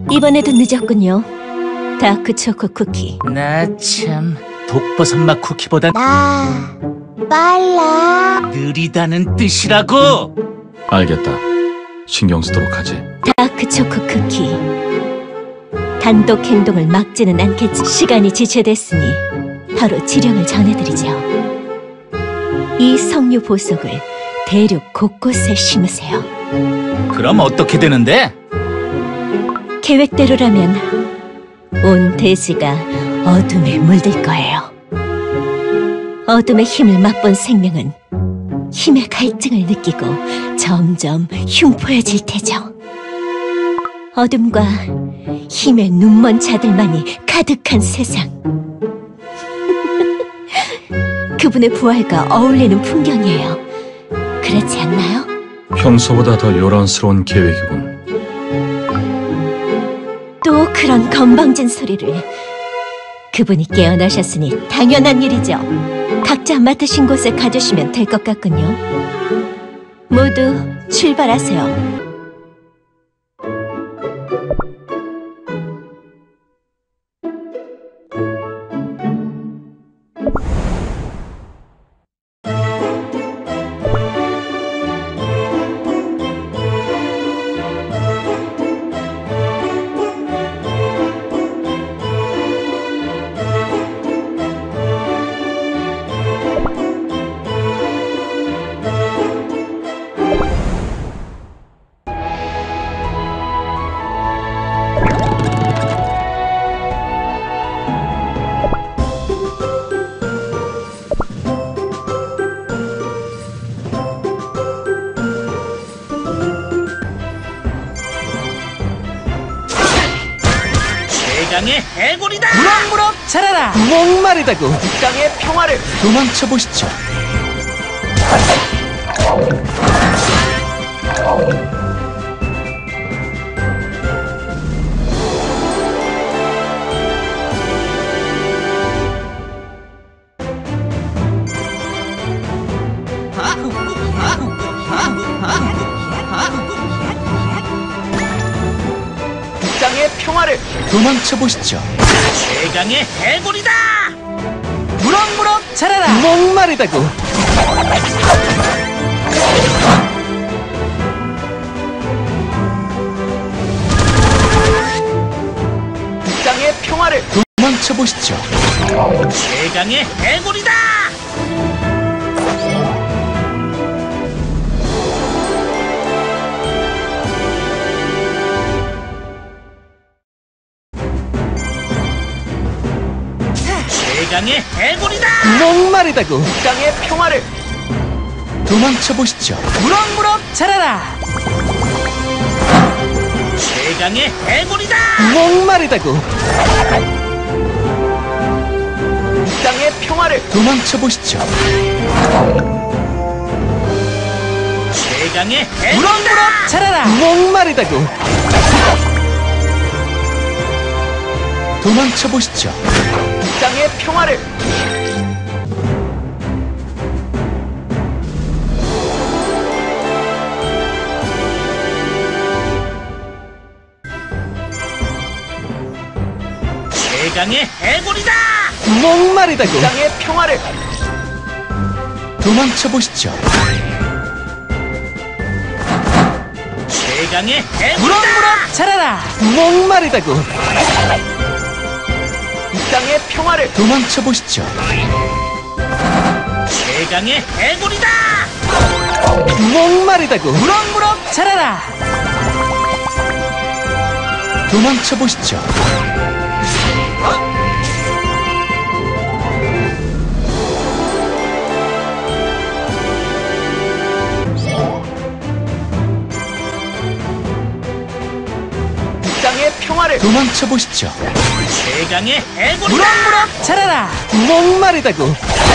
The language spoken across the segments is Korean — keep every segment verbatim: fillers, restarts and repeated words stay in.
이번에도 늦었군요. 다크 초코 쿠키. 나 참 독버섯 맛 쿠키보다 나 빨라. 느리다는 뜻이라고. 알겠다. 신경 쓰도록 하지. 다크 초코 쿠키. 단독 행동을 막지는 않겠지. 시간이 지체됐으니 바로 지령을 전해드리죠. 이 석류 보석을 대륙 곳곳에 심으세요. 그럼 어떻게 되는데? 계획대로라면 온 대지가 어둠에 물들 거예요. 어둠의 힘을 맛본 생명은 힘의 갈증을 느끼고 점점 흉포해질 테죠. 어둠과 힘의 눈먼 자들만이 가득한 세상. 그분의 부활과 어울리는 풍경이에요. 그렇지 않나요? 평소보다 더 요란스러운 계획이군. 또 그런 건방진 소리를. 그분이 깨어나셨으니 당연한 일이죠. 각자 맡으신 곳에 가주시면 될 것 같군요. 모두 출발하세요. 땅의 해골이다! 무럭무럭 자라라! 목마르다고 땅의 평화를 도망쳐보시죠. 땅의 평화를 도망쳐보시죠. 최강의 해골이다! 무럭무럭 자라라! 목마르다고 땅의 평화를 도망쳐보시죠. 최강의 해골이다! 최강의 해골이다! 목마르다고 땅의 평화를 도망쳐보시죠. 무럭무럭 자라라! 최강의 해골이다! 목마르다고 땅의 평화를 도망쳐보시죠. 최강의 해골이다! 무럭무럭 자라라! 목마르다고 도망쳐보시죠. 땅의 평화를 최강의 해골이다! 목마르다고 땅의 평화를 도망쳐보시죠. 최강의 해골이다! 무럭무럭 자라라! 목마르다고 땅의 평화를 도망쳐보시죠. 최강의 해골이다! 목마르다고 무럭무럭 자라라! 도망쳐보시죠. 땅의 평화를 도망쳐보시죠. 최강의 해골이다! 무럭무럭 자라라! 목마르다고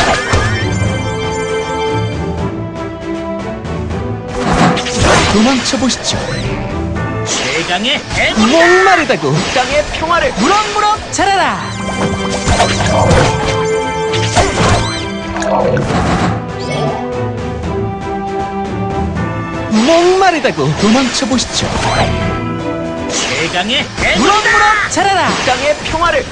도망쳐보시죠. 최강의 해골이다! 목마르다고 땅의 평화를 무럭무럭 자라라! 목마르다고 도망쳐보시죠. 최강의 해골이다. 무럭무럭 자라라. 땅의 평화를.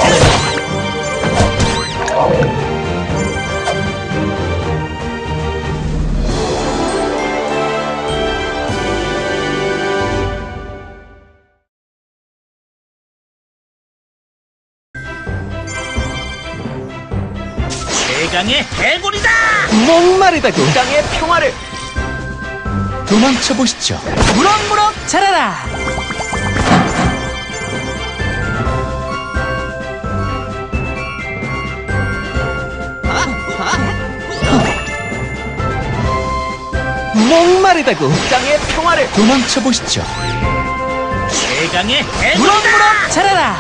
최강의 해골이다. 목마르다고. 땅의 평화를. 도망쳐 보시죠. 무럭무럭 자라라. 목마르다고. 땅의 평화를. 도망쳐 보시죠. 최강의 해골이다. 무럭무럭 자라라.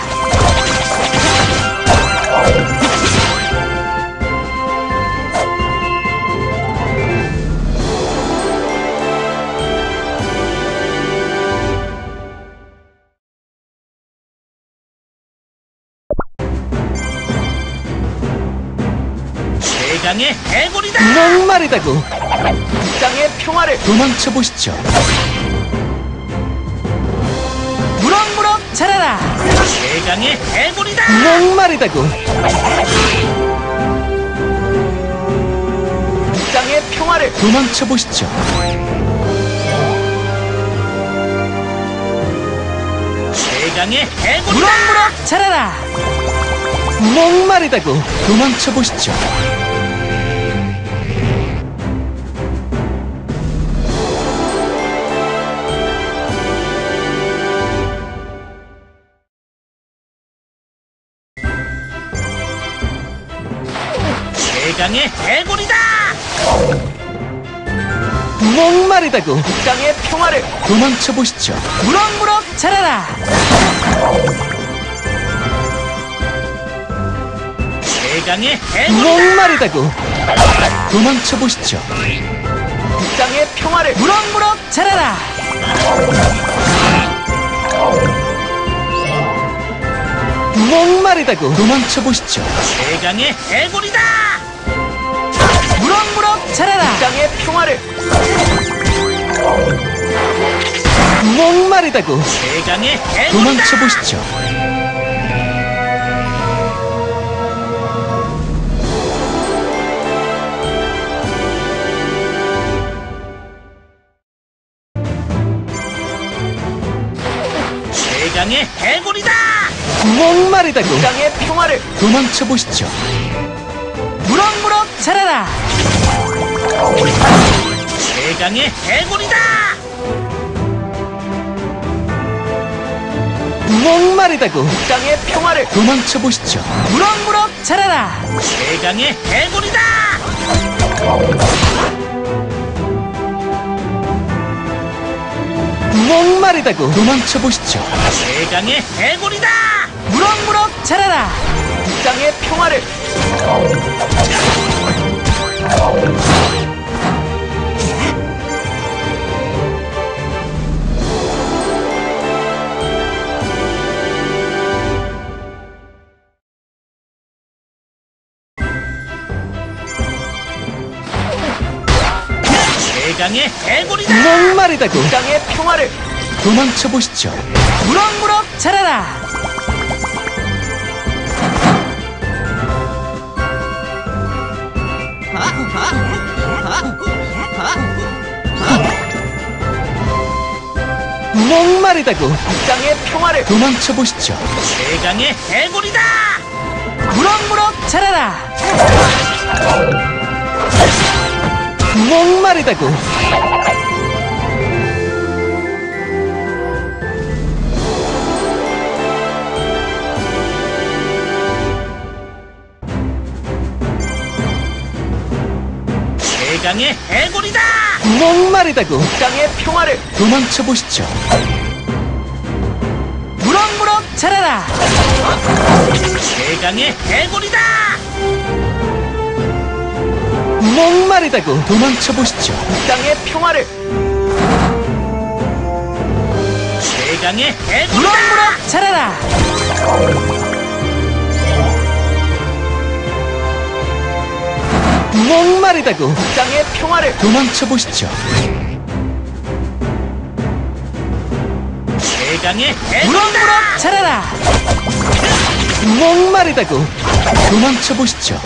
최강의 해골이다. 목마르다고. 땅의 평화를. 도망쳐 보시죠. 무럭무럭 자라라. 최강의 해골이다. 목마르다고. 땅의 평화를. 도망쳐 보시죠. 최강의 해골이다. 무럭무럭 자라라. 목마르다고. 도망쳐 보시죠. 최강의 해골이다. 목마르다고. 땅의 평화를. 도망쳐 보시죠. 무럭무럭 자라라. 최강의 해골이다. 목마르다고. 도망쳐 보시죠. 땅의 평화를. 무럭무럭 자라라. 목마르다고. 도망쳐 보시죠. 최강의 해골이다. 무럭무럭 자라라. 땅의 평화를. 목마르다고. 최강의 해골이다. 도망쳐 보시죠. 최강의 해골이다. 목마르다고. 땅의 평화를. 도망쳐 보시죠. 무럭무럭 자라라. 최강의 해골이다. 목마르다고. 땅의 평화를. 도망쳐 보시죠. 무럭무럭 자라라. 최강의 해골이다. 목마르다고. 도망쳐 보시죠. 최강의 해골이다. 무럭무럭 자라라. 땅의 평화를. 최강의 해골이다. 목마르다고. 땅의 평화를. 도망쳐 보시죠. 무럭무럭 자라라. 목마르다고. 땅의 평화를. 도망쳐 보시죠. 최강의 해골이다. 무럭무럭 자라라. 목마르다고. 최강의 해골이다. 목마르다고. 땅의 평화를. 도망쳐 보시죠. 무럭무럭 자라라. 최강의 해골이다. 목마르다고. 도망쳐 보시죠. 땅의 평화를. 최강의 해골이다. 무럭무럭 자라라. 목마르다고. 땅의 평화를. 도망쳐 보시죠. 최강의 무럭무럭 자라라. 목마르다고. 도망쳐 보시죠.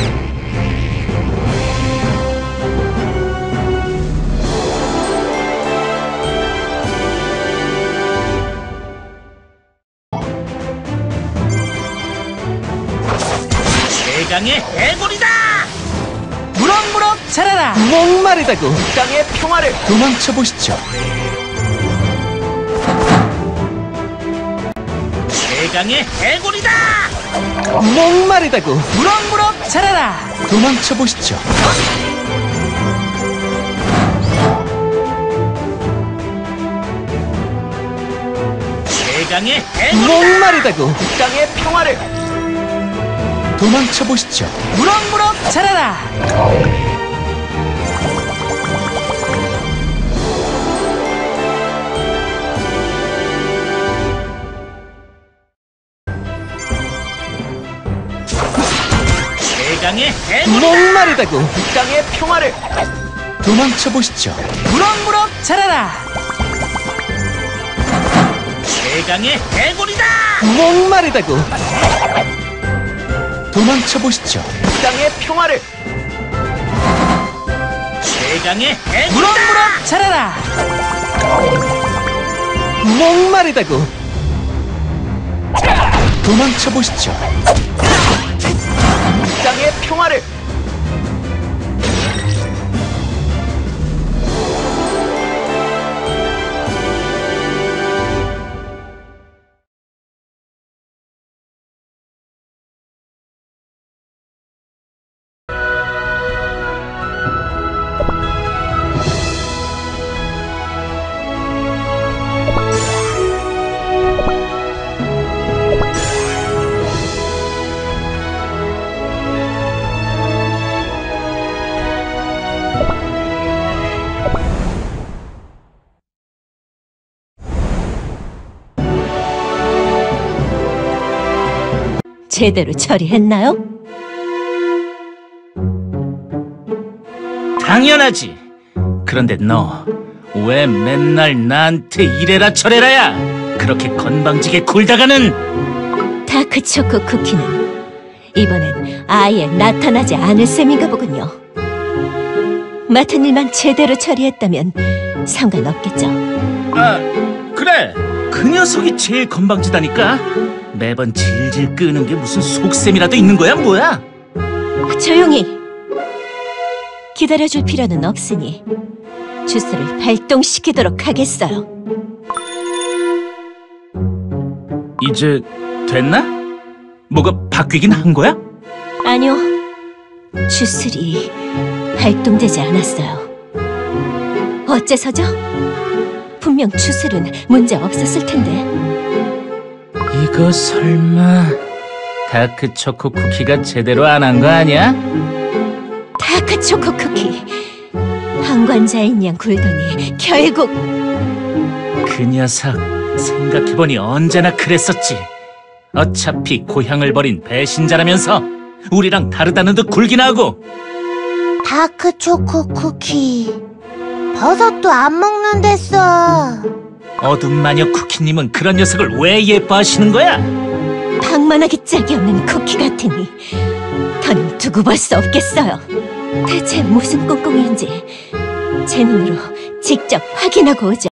최강의 해골이다. 무럭무럭 자라라. 목마르다고. 땅의 평화를. 도망쳐 보시죠. 최강의 해골이다. 목마르다고. 무럭무럭 자라라. 도망쳐 보시죠. 최강의 해골이다. 목마르다고. 땅의 평화를. 도망쳐 보시죠. 무럭무럭 자라라. 최강의 해골이다. 목마르다고. 땅의 평화를. 도망쳐 보시죠. 무럭무럭 자라라. 최강의 해골이다. 목마르다고. 도망쳐 보시죠. 땅의 평화를. 최강의 해골이다. 무럭무럭 자라라. 목마르다고. 도망쳐 보시죠. 땅의 평화를. 제대로 처리했나요? 당연하지. 그런데 너 왜 맨날 나한테 이래라 저래라야? 그렇게 건방지게 굴다가는. 다크초코 쿠키는 이번엔 아예 나타나지 않을 셈인가 보군요. 맡은 일만 제대로 처리했다면 상관없겠죠. 아, 그래. 그 녀석이 제일 건방지다니까. 매번 질질 끄는 게 무슨 속셈이라도 있는 거야, 뭐야? 조용히! 기다려줄 필요는 없으니 주스를 발동시키도록 하겠어요. 이제 됐나? 뭐가 바뀌긴 한 거야? 아니요, 주술이 발동되지 않았어요. 어째서죠? 분명 주술은 문제 없었을 텐데. 이거 설마 다크초코 쿠키가 제대로 안 한 거 아니야? 다크초코 쿠키, 방관자인 양 굴더니 결국. 그 녀석 생각해보니 언제나 그랬었지. 어차피 고향을 버린 배신자라면서 우리랑 다르다는 듯 굴긴 하고. 다크 초코 쿠키. 버섯도 안 먹는댔어. 어둠 마녀 쿠키님은 그런 녀석을 왜 예뻐하시는 거야? 방만하기 짝이 없는 쿠키 같으니 더는 두고 볼 수 없겠어요. 대체 무슨 꽁꽁이인지 제 눈으로 직접 확인하고 오죠.